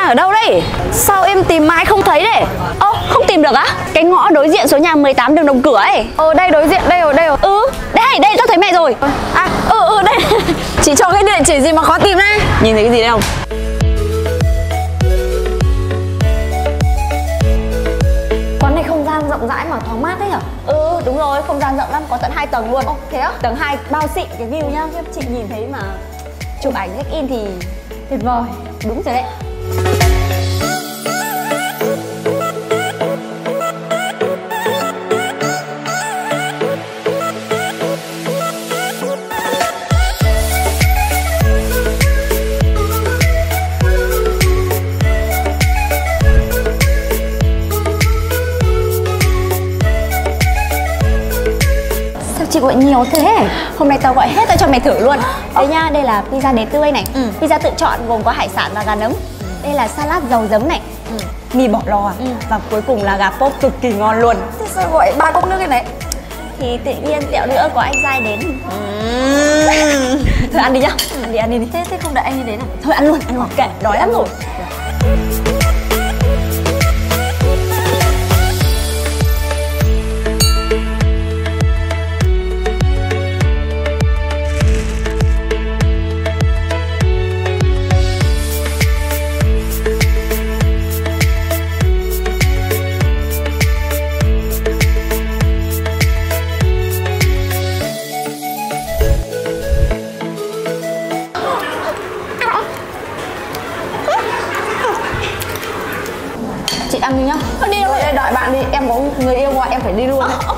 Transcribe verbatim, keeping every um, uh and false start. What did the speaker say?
ở đâu đây? Sao em tìm mãi không thấy đấy? Ô, không tìm được á? Cái ngõ đối diện số nhà mười tám đường Đồng Cửa ấy. Ờ đây đối diện, đây rồi, đây rồi. Ừ, đây, đây, tôi thấy mẹ rồi. À, ừ, ừ, đây. Chị cho cái địa chỉ gì mà khó tìm đây? Nhìn thấy cái gì đây không? Quán này không gian rộng rãi mà thoáng mát đấy hả? Ừ, đúng rồi, không gian rộng lắm, có tận hai tầng luôn. Ồ, thế á? Tầng hai bao xịn cái view nhá, các chị nhìn thấy mà chụp ảnh check in thì Tuyệt vời. đúng rồi đấy. Chị gọi nhiều thế. Hôm nay tao gọi hết tao cho mày thử luôn. Đây nha, đây là pizza đế tươi này. Ừ. Pizza tự chọn gồm có hải sản và gà nấm. Ừ. Đây là salad dầu giấm này. Ừ. Mì bỏ lò. Ừ. Và cuối cùng là gà pop cực kỳ ngon luôn. Thế sao gọi ba cốc nước cái này? Thì tự nhiên tẹo nữa có anh Giai đến. Ừ. Thôi ăn đi nhá. Ăn đi, ăn đi đi. Thế, thế không đợi anh đi đến à? Thôi ăn luôn, ăn luôn. Kệ, đói lắm rồi. Chị ăn đi nhá. Thôi đi đâu vậy? Đợi bạn đi, em có người yêu gọi em phải đi luôn. Ờ,